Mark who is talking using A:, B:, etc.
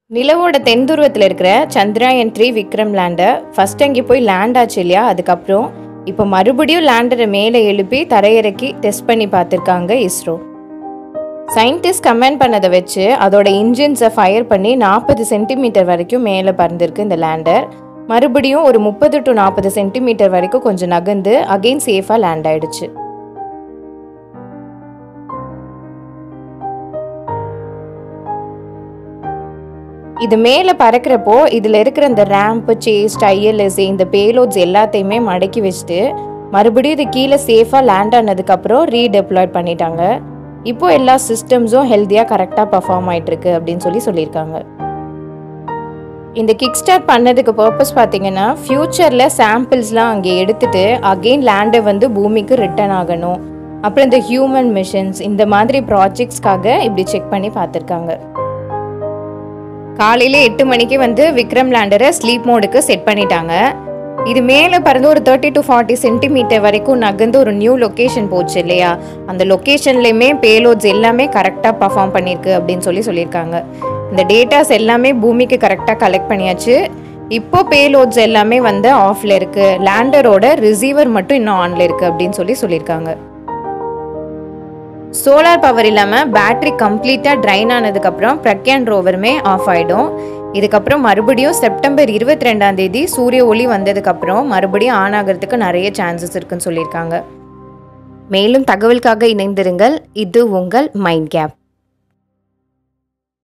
A: நிலவோட தென்துருவத்தில் இருக்கிற சந்திராயன்-3 Vikram lander first அங்கே போய் லேண்ட் ஆச்சு இல்லையா. அதுக்கப்புறம் இப்போ மறுபடியும் லேண்டரை மேலே எழுப்பி தரையிறக்கி டெஸ்ட் பண்ணி பார்த்துருக்காங்க இஸ்ரோ. சயின்டிஸ்ட் கமெண்ட் பண்ணதை வச்சு அதோட இன்ஜின்ஸை ஃபயர் பண்ணி 40 சென்டிமீட்டர் வரைக்கும் மேலே பறந்துருக்கு இந்த லேண்டர். மறுபடியும் ஒரு 30 to 40 சென்டிமீட்டர் வரைக்கும் கொஞ்சம் நகர்ந்து அகெயின் சேஃபாக லேண்ட் ஆயிடுச்சு. இது மேலே பறக்கிறப்போ இதில் இருக்கிற இந்த ரேம்ப், ChaSTE, ILSA இந்த பேலோட்ஸ் எல்லாத்தையுமே மடக்கி வச்சுட்டு மறுபடியும் இது கீழே சேஃபாக லேண்ட் ஆனதுக்கப்புறம் ரீடெப்ளாய்ட் பண்ணிட்டாங்க. இப்போ எல்லா சிஸ்டம்ஸும் ஹெல்த்தியாக கரெக்டாக பர்ஃபார்ம் ஆகிட்டுருக்கு அப்படின்னு சொல்லியிருக்காங்க. இந்த கிக் ஸ்டார்ட் பண்ணதுக்கு பர்பஸ் பார்த்தீங்கன்னா ஃப்யூச்சரில் சாம்பிள்ஸ்லாம் அங்கே எடுத்துகிட்டு அகெயின் லேண்டை வந்து பூமிக்கு ரிட்டர்ன் ஆகணும். அப்புறம் இந்த ஹியூமன் மிஷன்ஸ் இந்த மாதிரி ப்ராஜெக்ட்ஸ்க்காக இப்படி செக் பண்ணி பார்த்துருக்காங்க. காலையில் 8 மணிக்கு வந்து விக்ரம் லேண்டரை ஸ்லீப் மோடுக்கு செட் பண்ணிட்டாங்க. இது மேலே பறந்து ஒரு 30 to 40 சென்டிமீட்டர் வரைக்கும் நகர்ந்து ஒரு நியூ லொக்கேஷன் போச்சு இல்லையா. அந்த லொக்கேஷன்லேயுமே பேலோட்ஸ் எல்லாமே கரெக்டாக பர்ஃபார்ம் பண்ணியிருக்கு அப்படின்னு சொல்லியிருக்காங்க. இந்த டேட்டாஸ் எல்லாமே பூமிக்கு கரெக்டாக கலெக்ட் பண்ணியாச்சு. இப்போ பேலோட்ஸ் எல்லாமே வந்து ஆஃபில் இருக்குது. லேண்டரோட ரிசீவர் மட்டும் இன்னும் ஆனில் இருக்குது அப்படின்னு சொல்லியிருக்காங்க. சோலார் பவர் இல்லாமல் பேட்டரி கம்ப்ளீட்டாக ட்ரைன் ஆனதுக்கப்புறம் பிரக்யான் ரோவருமே ஆஃப் ஆகிடும். இதுக்கப்புறம் மறுபடியும் செப்டம்பர் 22 சூரிய ஒளி வந்ததுக்கப்புறம் மறுபடியும் ஆன் ஆகிறதுக்கு நிறைய சான்சஸ் இருக்குன்னு சொல்லியிருக்காங்க. மேலும் தகவலுக்காக இணைந்திருங்கள். இது உங்கள் மைண்ட் கேப்.